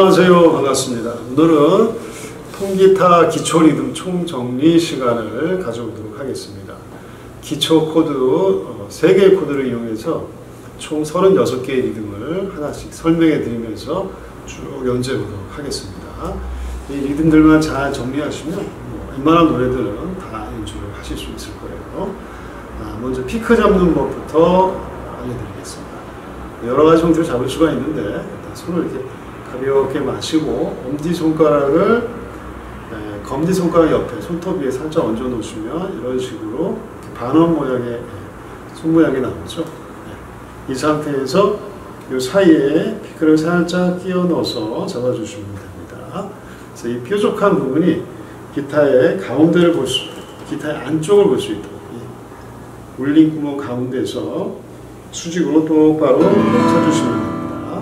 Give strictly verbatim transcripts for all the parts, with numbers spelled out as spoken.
안녕하세요. 반갑습니다. 오늘은 통기타 기초 리듬 총정리 시간을 가져보도록 하겠습니다. 기초 코드 세 개의 코드를 이용해서 총 서른여섯 개의 리듬을 하나씩 설명해 드리면서 쭉 연주해 보도록 하겠습니다. 이 리듬들만 잘 정리하시면 웬만한 노래들은 다 연주를 하실 수 있을 거예요. 먼저 피크 잡는 법부터 알려드리겠습니다. 여러 가지 형태로 잡을 수가 있는데 일단 손을 이렇게 가볍게 마시고 엄지손가락을 에, 검지손가락 옆에 손톱 위에 살짝 얹어 놓으시면 이런 식으로 반원 모양의 손 모양이 나오죠. 네. 이 상태에서 이 사이에 피크를 살짝 끼워 넣어서 잡아주시면 됩니다. 그래서 이 뾰족한 부분이 기타의 가운데를 볼 수, 기타의 안쪽을 볼 수 있도록 이 울린 구멍 가운데에서 수직으로 똑바로 쳐주시면 됩니다.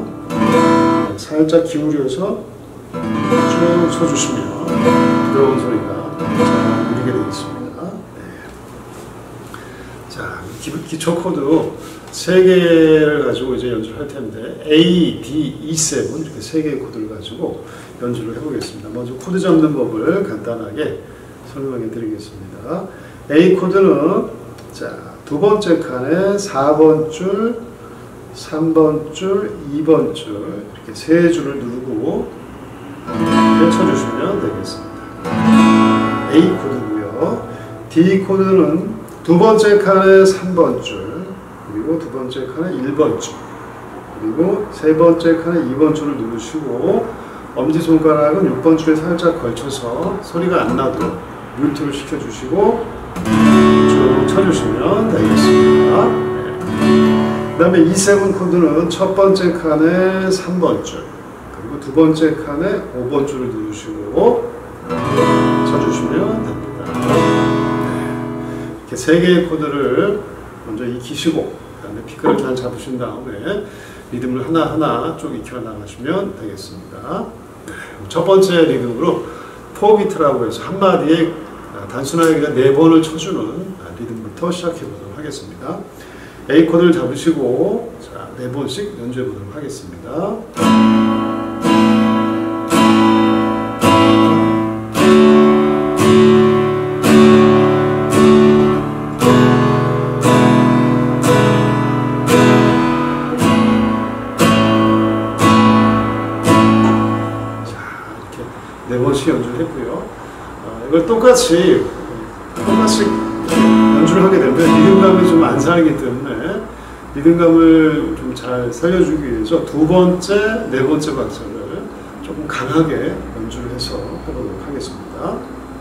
살짝 기울여서 쭉 쳐주시면 부드러운 소리가 잘 들리게 되겠습니다. 네. 자, 기, 기초 코드 세 개를 가지고 이제 연주를 할 텐데 A, D, E, 칠 이렇게 세 개의 코드를 가지고 연주를 해보겠습니다. 먼저 코드 잡는 법을 간단하게 설명해 드리겠습니다. A 코드는 자, 두 번째 칸에 사 번 줄, 삼 번 줄, 이 번 줄 이렇게 세 줄을 누르고 펼쳐주시면 되겠습니다. A 코드고요. D 코드는 두 번째 칸에 삼 번 줄, 그리고 두 번째 칸에 일 번 줄, 그리고 세 번째 칸에 이 번 줄을 누르시고 엄지손가락은 육 번 줄에 살짝 걸쳐서 소리가 안 나도록 뮤트를 시켜주시고 쭉 쳐주시면 되겠습니다. 네. 그 다음에 이 칠 코드는 첫 번째 칸에 삼 번 줄, 그리고 두 번째 칸에 오 번 줄을 누르시고 쳐주시면 됩니다. 네. 이렇게 세 개의 코드를 먼저 익히시고, 그 다음에 피크를 잘 잡으신 다음에 리듬을 하나하나 쭉 익혀 나가시면 되겠습니다. 네. 첫 번째 리듬으로 사 비트라고 해서 한 마디에 단순하게 그냥 네 번을 쳐주는 리듬부터 시작해 보도록 하겠습니다. A 코드를 잡으시고 자, 네 번씩 연주해 보도록 하겠습니다. 자, 이렇게 네 번씩 연주를 했고요. 어, 이걸 똑같이 똑같이 연주를 하게 되면 리듬감이 좀 안 살기 때문에 리듬감을 좀 잘 살려주기 위해서 두 번째, 네 번째 박자를 조금 강하게 연주를 해서 해보도록 하겠습니다.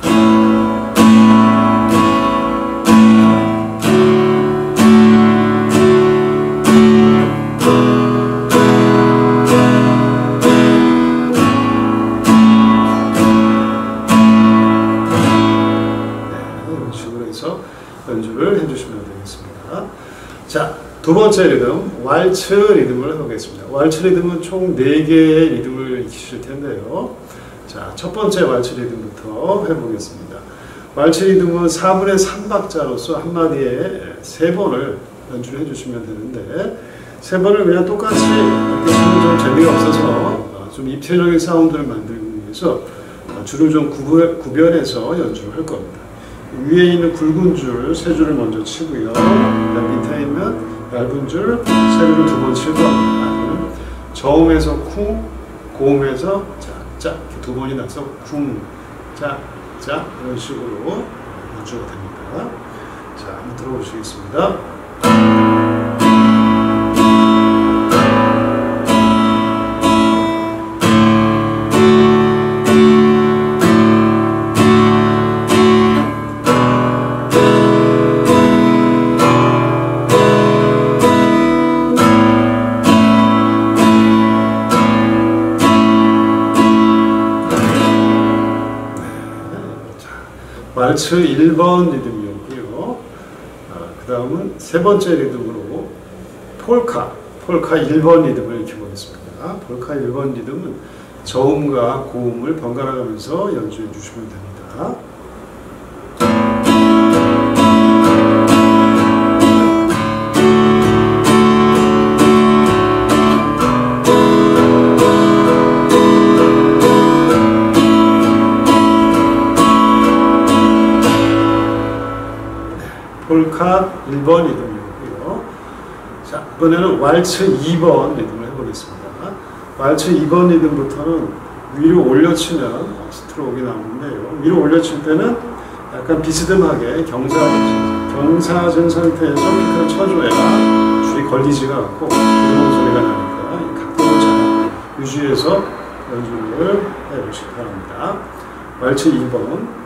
연주를 해주시면 되겠습니다. 자, 두 번째 리듬, 왈츠 리듬을 해보겠습니다. 왈츠 리듬은 총 네 개의 리듬을 익히실 텐데요. 자, 첫 번째 왈츠 리듬부터 해보겠습니다. 왈츠 리듬은 사분의 삼 박자로서 한 마디에 세 번을 연주를 해주시면 되는데, 세 번을 그냥 똑같이 이렇게 하면 좀 재미가 없어서 좀 입체적인 사운드를 만들기 위해서 줄을 좀 구별, 구별해서 연주를 할 겁니다. 위에 있는 굵은 줄 세 줄을 먼저 치고요. 밑에 있는 얇은 줄 세 줄을 두 번 칠 겁니다. 저음에서 쿵, 고음에서 짜, 짜 이렇게 두 번이 나서 쿵, 짜, 짜 이런 식으로 연주가 됩니다. 자, 한번 들어보시겠습니다. 왈츠 일 번 리듬이었고요. 아, 그 다음은 세 번째 리듬으로 폴카, 폴카 일 번 리듬을 익혀보겠습니다. 폴카 일 번 리듬은 저음과 고음을 번갈아 가면서 연주해 주시면 됩니다. 폴카 일 번 리듬이고요. 자, 이번에는 왈츠 이 번 리듬을 해보겠습니다. 왈츠 이 번 리듬부터는 위로 올려치면 스트로크가 나오는데요. 위로 올려칠 때는 약간 비스듬하게 경사, 경사진 상태에서 피크를 쳐줘야 줄이 걸리지가 않고 부드러운 소리가 나니까 이 각도를 잘 유지해서 연주를 해보시기 바랍니다. 왈츠 이 번.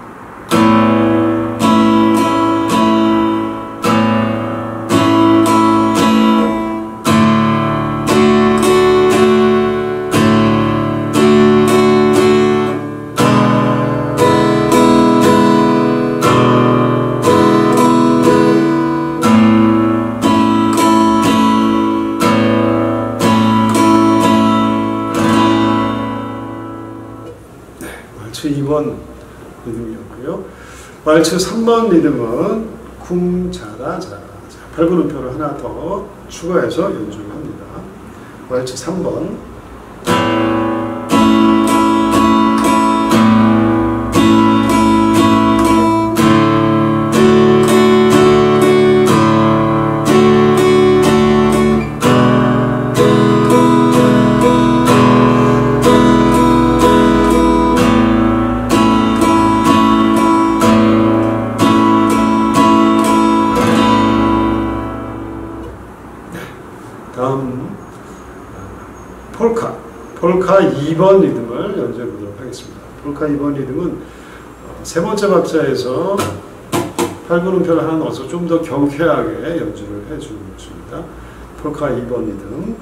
왈츠 이 번 리듬이었고요. 왈츠 삼 번 리듬은 쿵 자라 자라. 팔 분 음표를 하나 더 추가해서 연주를 합니다. 왈츠 삼 번. 다음 폴카, 폴카 이 번 리듬을 연주해 보도록 하겠습니다. 폴카 이 번 리듬은 세 번째 박자에서 팔 분 음표를 하나 넣어서 좀 더 경쾌하게 연주를 해줍니다. 폴카 이 번 리듬.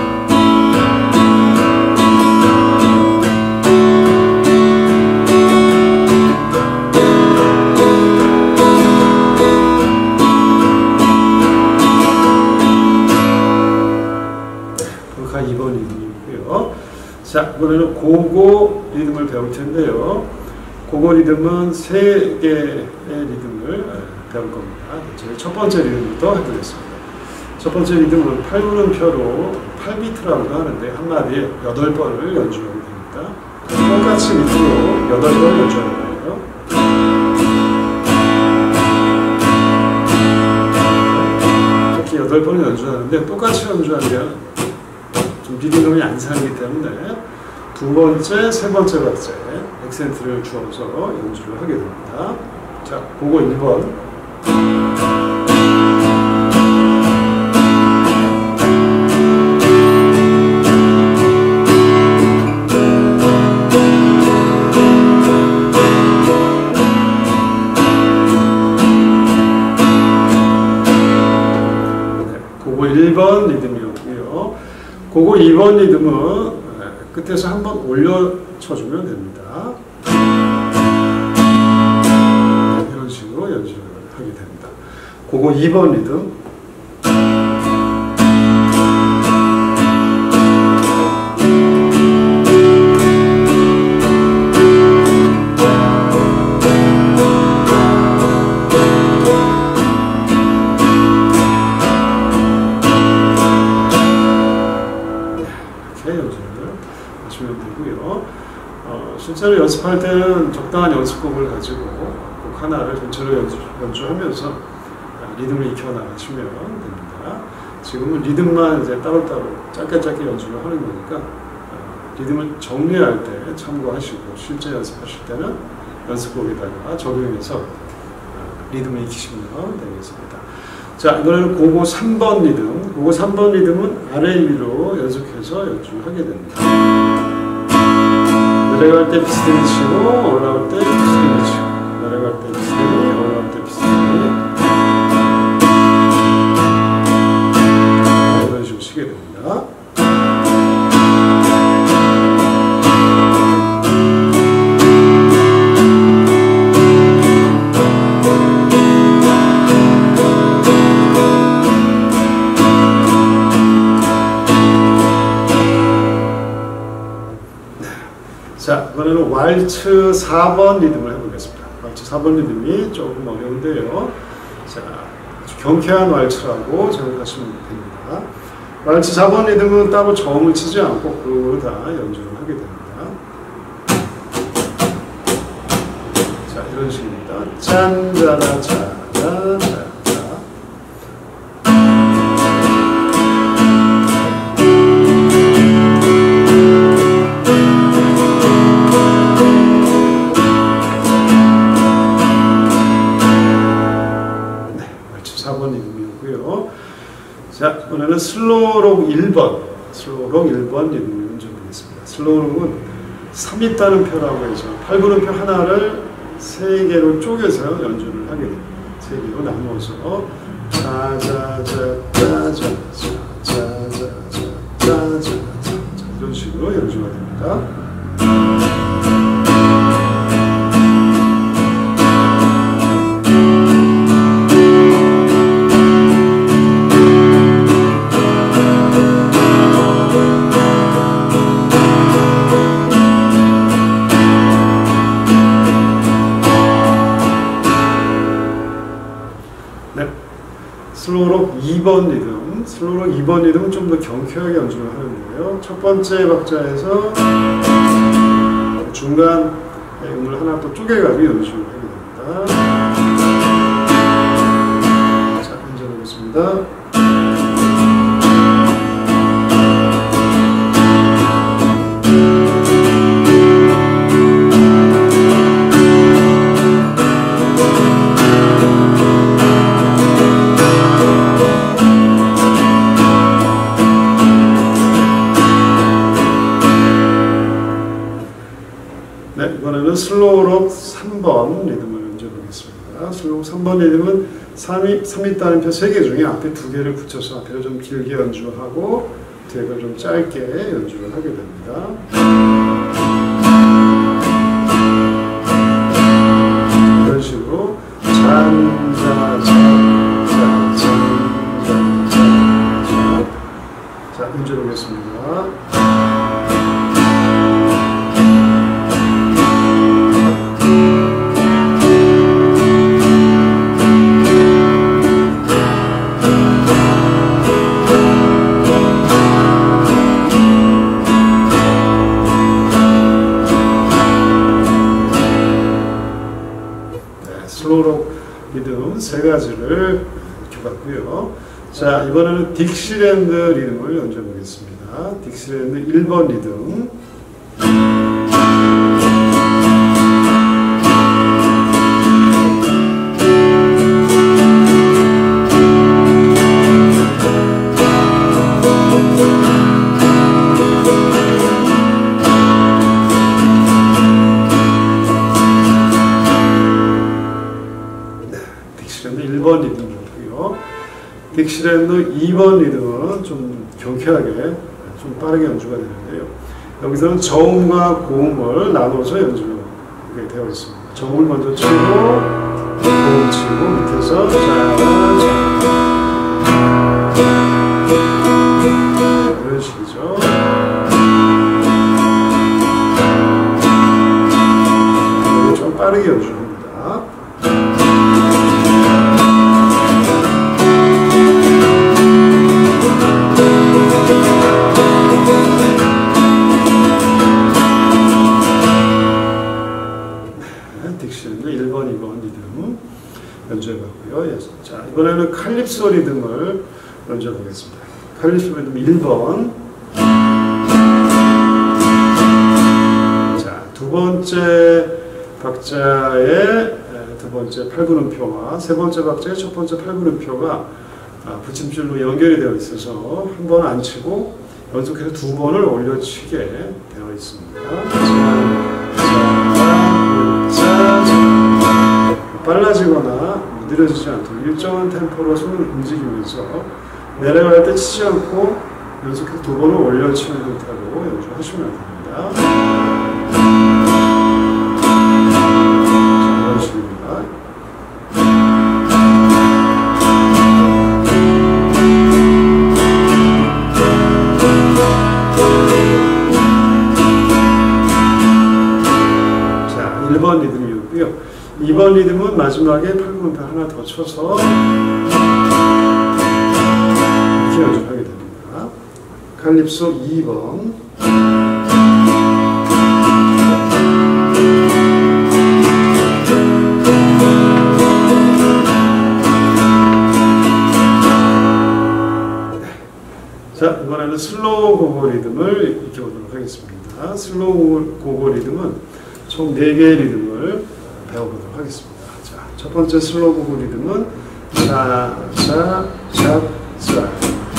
이 번 리듬이고요. 자, 이번에는 고고 리듬을 배울 텐데요. 고고 리듬은 세 개의 리듬을 배울 겁니다. 저희 첫 번째 리듬부터 해보겠습니다. 첫 번째 리듬은 팔 분 음표로 팔 비트라고도 하는데 한 마디에 여덟 번을 연주하게 됩니다. 똑같이 밑으로 여덟 번을 연주하는 거예요. 이렇게 여덟 번을 연주하는데 똑같이 연주하면 좀 리듬감이 안 살기 때문에 두 번째, 세 번째 박자에 액센트를 주어서 연주를 하게 됩니다. 자, 그거 일 번. 네, 그거 일 번 리듬이었고요. 그거 이 번 리듬은 끝에서 한번 올려쳐주면 됩니다. 이런 식으로 연주를 하게 됩니다. 그거 이 번 리듬. 연주를 하시면 되고요. 어, 실제로 연습할 때는 적당한 연습곡을 가지고 곡 하나를 전체로 연주, 연주하면서 리듬을 익혀 나가시면 됩니다. 지금은 리듬만 이제 따로따로 짧게 짧게 연주를 하는 거니까 어, 리듬을 정리할 때 참고하시고 실제 연습하실 때는 연습곡에다가 적용해서 어, 리듬을 익히시면 되겠습니다. 자, 이번에는 고고 삼 번 리듬. 고고 삼 번 리듬은 아래 위로 연속해서 연주를 하게 됩니다. 내려갈 때 비스듬히 치고 올라올 때 비스듬히 치고 내려갈 때 비스듬히 올라올 때 비스듬히 이런 식으로 치게 됩니다. 자, 이번에는 왈츠 사 번 리듬을 해보겠습니다. 왈츠 사 번 리듬이 조금 어려운데요. 자, 아주 경쾌한 왈츠라고 생각하시면 됩니다. 왈츠 사 번 리듬은 따로 저음을 치지 않고 그룹으로 다 연주를 하게 됩니다. 자, 이런 식입니다. 짠, 자라, 자, 자, 자, 자. 자, 이번에는 슬로우록 일 번, 슬로우록 일 번 리듬을 연주해 보겠습니다. 슬로우록은 삼 이 따는 표라고 해서 팔 분음표 하나를 세 개로 쪼개서 연주를 하게 됩니다. 세 개로 나누어서 짜자자자자자자자자자자 이런 식으로 연주가 됩니다. 슬로우록 이 번 리듬, 슬로우록 이 번 리듬은 좀 더 경쾌하게 연주를 하는 거예요. 첫 번째 박자에서 중간 음을 하나 또 쪼개가지고 연주를 하게 됩니다. 자, 연주해보겠습니다. 네, 이번에는 슬로우록 삼 번 리듬을 연주해 보겠습니다. 슬로우 삼 번 리듬은 삼 이 따는 표 세 개 중에 앞에 두 개를 붙여서 앞에를 좀 길게 연주하고 뒤에를 좀 짧게 연주를 하게 됩니다. 이런 식으로 잔자잔자잔자잔자 자, 연주해 보겠습니다. 슬로우록 리듬 세 가지를 익혀봤고요. 자, 이번에는 딕시랜드 리듬을 연주해 보겠습니다. 딕시랜드 일 번 리듬. 딕시랜드 일 번 리듬이고요. 딕시랜드 이 번 리듬은 좀 경쾌하게, 좀 빠르게 연주가 되는데요. 여기서는 저음과 고음을 나눠서 연주가 되어 있습니다. 저음을 먼저 치고, 고음 치고, 밑에서 짜자자 이런 식이죠. 좀 빠르게 연주합니다. 딕시랜드 일 번, 이 번 리듬 연주해봤고요. 자, 이번에는 칼립소 리듬을 연주해보겠습니다. 칼립소 리듬 일 번. 자, 두 번째 박자의 두 번째 팔 분음표와 세 번째 박자의 첫 번째 팔 분음표가 붙임줄로 연결이 되어 있어서 한 번 안 치고 연속해서 두 번을 올려치게 되어 있습니다. 빨라지거나 느려지지 않도록 일정한 템포로 손을 움직이면서 내려갈 때 치지 않고 연속해서 두 번을 올려치는 형태로 연주하시면 됩니다. 자, 이런 식입니다. 자, 일 번 리듬이었고요. 이 번 리듬은 마지막에 팔 분음표 하나 더 쳐서 이렇게 연주하게 됩니다. 칼립소 이 번. 자, 이번에는 슬로우 고고 리듬을 익혀보도록 하겠습니다. 슬로우 고고 리듬은 총 네 개의 리듬을 배워보도록 하겠습니다. 자, 첫 번째 슬로우 고고 리듬은 자, 자, 자, 자.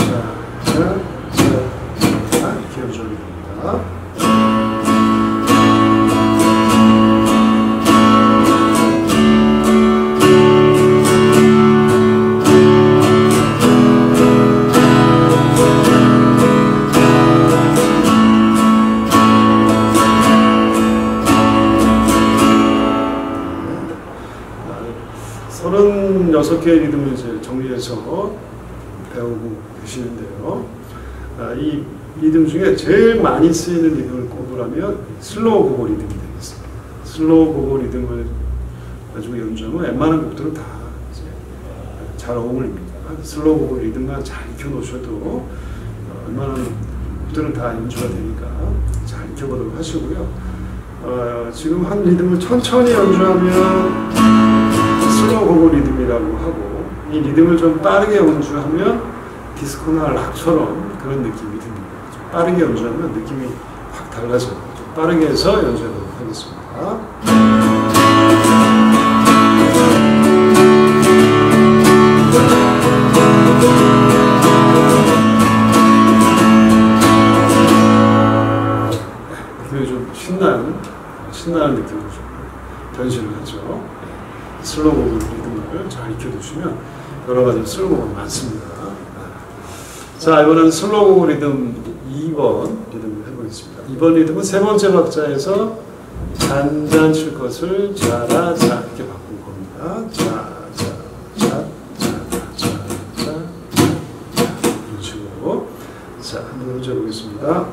서른여섯 개의 리듬을 이제 정리해서 배우고 계시는데요. 아, 이 리듬 중에 제일 많이 쓰이는 리듬을 꼽으라면 슬로우 고고 리듬이 되겠습니다. 슬로우 고고 리듬을 가지고 연주하면 웬만한 곡들은 다 이제 잘 어울립니다. 슬로우 고고 리듬만 잘 익혀놓으셔도 어, 웬만한 곡들은 다 연주가 되니까 잘 익혀보도록 하시고요. 어, 지금 한 리듬을 천천히 연주하면 슬로우 고고 리듬이라고 하고, 이 리듬을 좀 빠르게 연주하면 디스코나 락처럼 그런 느낌이 듭니다. 좀 빠르게 연주하면 느낌이 확 달라져요. 좀 빠르게 해서 연주해보도록 하겠습니다. 느낌이 좀 신나는, 신나는 느낌으로 좀 변신을 하죠. 슬로우 고고 리듬을 잘 익혀두시면 여러 가지 슬로우 고고가 많습니다. 자, 이번엔 슬로우 고고 리듬 이 번 리듬을 해보겠습니다. 이 번 리듬은 세 번째 박자에서 잔잔 칠 것을 자라 자 이렇게 바꾼 겁니다. 자, 자, 자, 자, 자, 자, 자, 이런 식으로. 자, 한번 연주해 보겠습니다.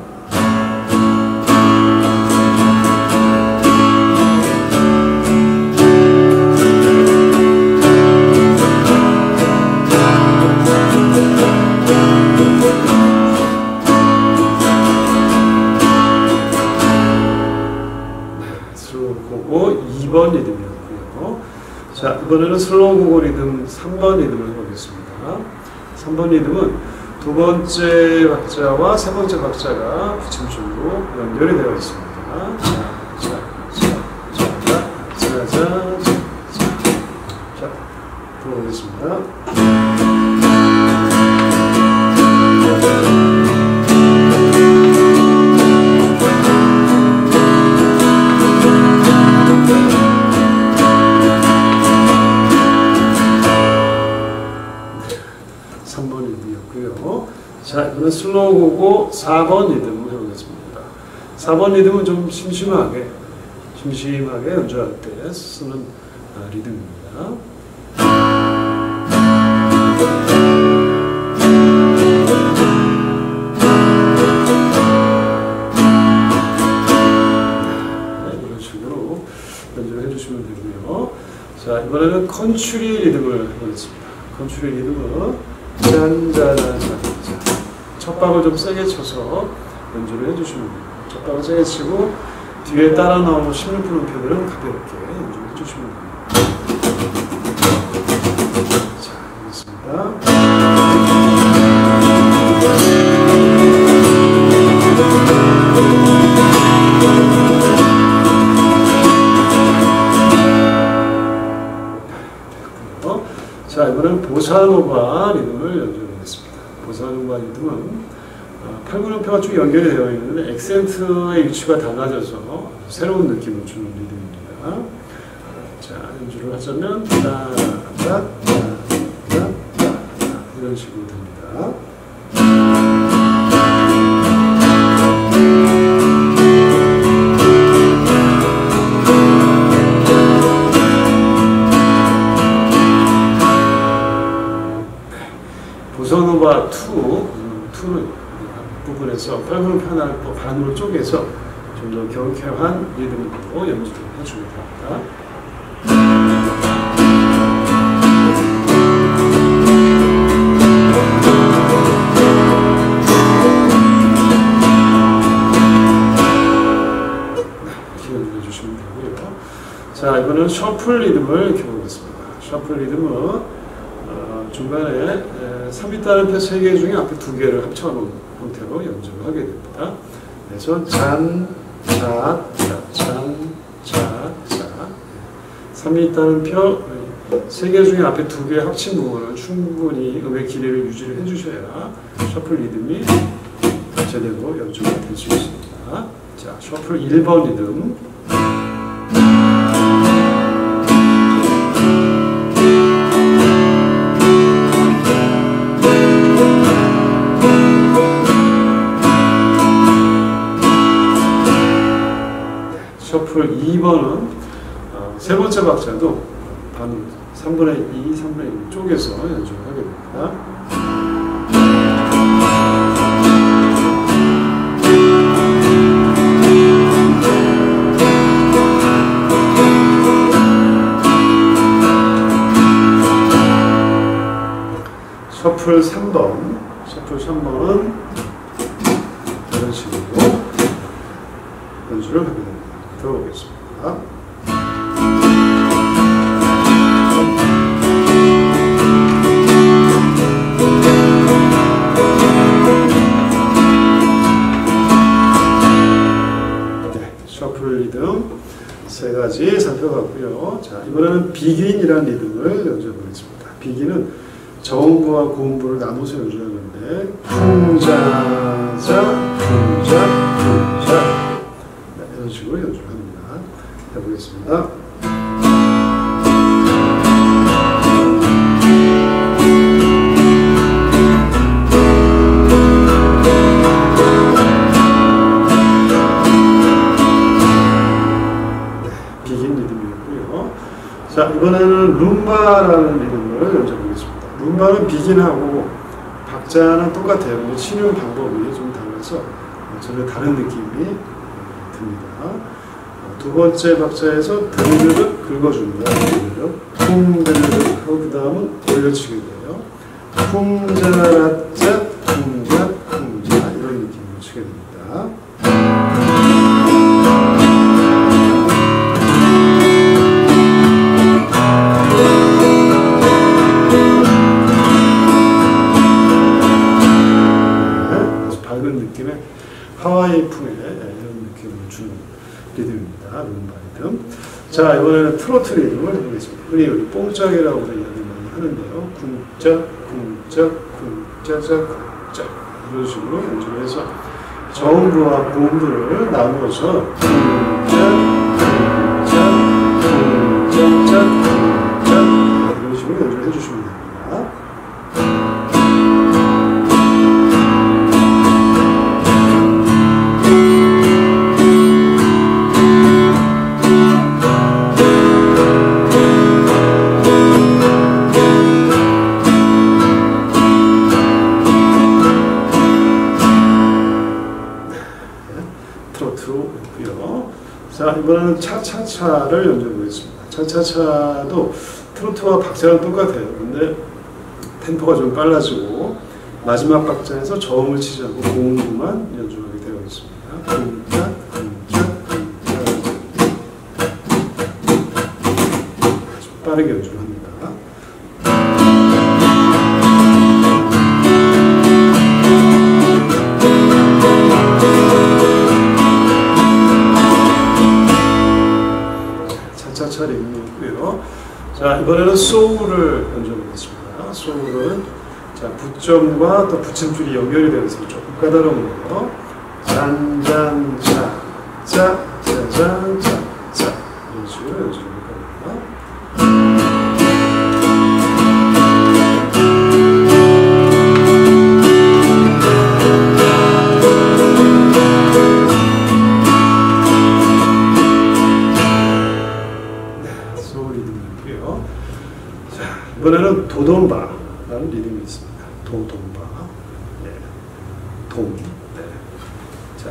이 번 리듬이었고요. 자, 이번에는 슬로우 고고 리듬 삼 번 리듬을 해보겠습니다. 삼 번 리듬은 두 번째 박자와 세 번째 박자가 기침줄로 연결이 되어 있습니다. 자, 자, 자, 자, 자, 자, 자, 자, 들어보겠습니다. 삼 번 리듬이었고요. 자, 이번엔 슬로우 고고 사 번 리듬을 해보겠습니다. 사 번 리듬은 좀 심심하게, 심심하게 연주할 때 쓰는 리듬입니다. 네, 이런 식으로 연주를 해주시면 되고요. 자, 이번에는 컨츄리 리듬을 해보겠습니다. 컨츄리 리듬은 짠짠짠. 첫 박을 좀 세게 쳐서 연주를 해주시면 됩니다. 첫 박을 세게 치고 뒤에 따라 나오는 십육 분 음표들은 가볍게 연주를 해주시면 됩니다. 자, 알겠습니다. 자, 이번엔 보사노바 리듬을 연주하겠습니다. 보사노바 리듬은 팔 분 음표가 쭉 연결이 되어 있는데 액센트의 위치가 달라져서 새로운 느낌을 주는 리듬입니다. 자, 연주를 하자면 따따따따따 이런 식으로 됩니다. 보사노바 투, 투는 부분에서 팔 분 음표 하나 반으로 쪼개서 좀 더 경쾌한 리듬으로 연주를 해주면 됩니다. 이렇게 연주해 주시면 되고요. 자, 이번엔 셔플 리듬을 익혀보겠습니다. 셔플 리듬은 어, 중간에 삼 이 따른 표 세 개 중에 앞에 두 개를 합쳐놓은 형태로 연주를 하게 됩니다. 그래서 잔, 자, 자, 잔, 자, 자. 삼 이 따른 표 세 개 중에 앞에 두 개 합친 부분을 충분히 음의 길이를 유지를 해주셔야 셔플 리듬이 제대로 연주가 될 수 있습니다. 자, 셔플 일 번 리듬. 셔플 이 번은 어, 세 번째 박자도 반으로 삼분의 이, 삼분의 일 쪼개서 연주를 하게 됩니다. 셔플 삼 번, 셔플 삼 번은 이런 식으로 연주를 하게 됩니다. 들어보겠습니다. 네, 셔플 리듬 세 가지 살펴봤고요. 자, 이번에는 비긴이라는 리듬을 연주해 보겠습니다. 비긴은 저음부와 고음부를 나눠서 연주하는데 풍자자, 풍자, 풍자 네, 이런 식으로 연주를 합니다. 해보겠습니다. 네, 비긴 리듬이었고요. 자, 이번에는 룸바라는 리듬을 연주해보겠습니다. 룸바는 비긴하고 박자는 똑같아요. 근데 치는 방법이 좀 달라서 전혀 다른 느낌이 듭니다. 두 번째 박자에서 드르르 긁어줍니다. 드르르 쿵 드르르 하고 그 다음은 올려치게 돼요. 쿵자라짜 쿵자 쿵자 이런 느낌으로 치게 됩니다. 느낌의 하와이 풍의 이런 느낌을 주는 리듬입니다. 룸바 리듬. 자, 이번에는 트로트 리듬을 해보겠습니다. 흔히 우리 뽕짝이라고 이야기 많이 하는데요. 쿵짝, 쿵짝, 쿵짜짝, 쿵짝 이런 식으로 연주를 해서 저음부와 고음부를 나누어서 쿵짝, 쿵짝, 쿵짝짝, 쿵짝 이런 식으로 연주를 해주시면 됩니다. 트로트였고요. 자, 이번에는 차차차를 연주해 보겠습니다. 차차차도 트로트와 박자는 똑같아요. 근데 템포가 좀 빨라지고 마지막 박자에서 저음을 치지 않고 고음부만 연주하게 되어 있습니다. 쿵짝, 쿵짝, 쿵짝. 아주 빠르게 연주를 합니다. 차차차 리듬이었고요. 자, 이번에는 소울을 연주해 보겠습니다. 소울은 자, 부점과 또 붙임줄이 연결이 되면서 조금 까다로운 거예요. 짠짠차, 짜, 짜잔차, 짜 이런 식으로 연주를 할 겁니다. 이번에는 도돈바라는 리듬이 있습니다. 도돈바, 네. 돔, 네. 자,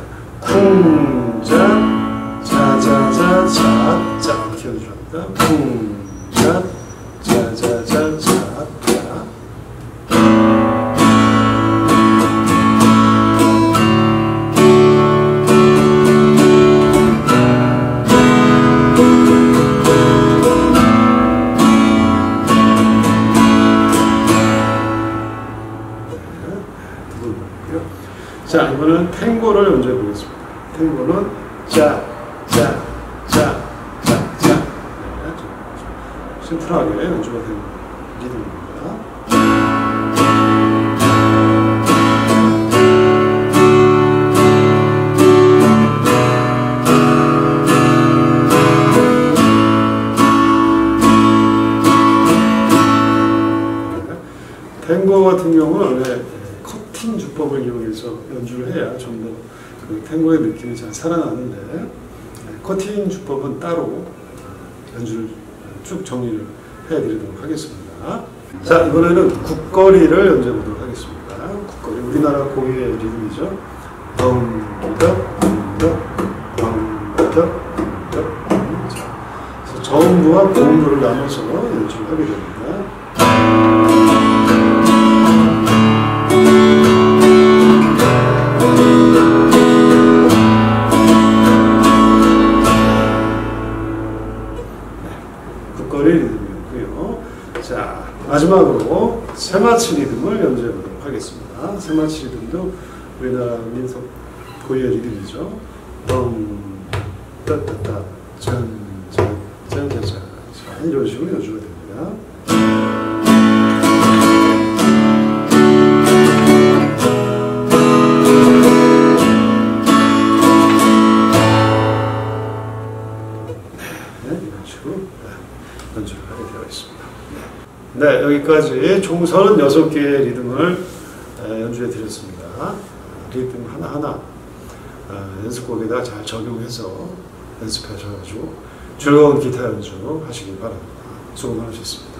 쿵자, 자자자, 자, 자 이렇게 연주합니다. 쿵자, 자자자, 자, 자. 자, 이번엔 탱고를 연주해 보겠습니다. 탱고는 짜, 짜, 짜, 짜, 짜. 네, 심플하게 연주가 되는 리듬입니다. 네, 탱고 같은 경우는 원래 커팅 주법을 이용해서 연주를 해야 좀 더 그 탱고의 느낌이 잘 살아나는데, 커팅 주법은 따로 연주를 쭉 정리를 해드리도록 하겠습니다. 자, 이번에는 국거리를 연주해보도록 하겠습니다. 국거리, 우리나라 고유의 리듬이죠. 덩덕, 덩덕, 덩덕, 덩덕. 그래서 저음부와 고음부를 나눠서 연주를 하게 됩니다. 국거리 리듬이었고요. 자, 마지막으로 세마치 리듬을 연주해보도록 하겠습니다. 세마치 리듬도 우리나라 민속 고유의 리듬이죠. 덩, 따따따, 짠, 짠, 짠, 짠, 짠. 이런 식으로 연주가 됩니다. 네, 이런 식으로 연주를 하게 되어 있습니다. 네, 여기까지 총 서른여섯 개의 리듬을 연주해 드렸습니다. 리듬 하나하나 연습곡에다 잘 적용해서 연습하셔가지고 즐거운 기타 연주 하시길 바랍니다. 수고 많으셨습니다.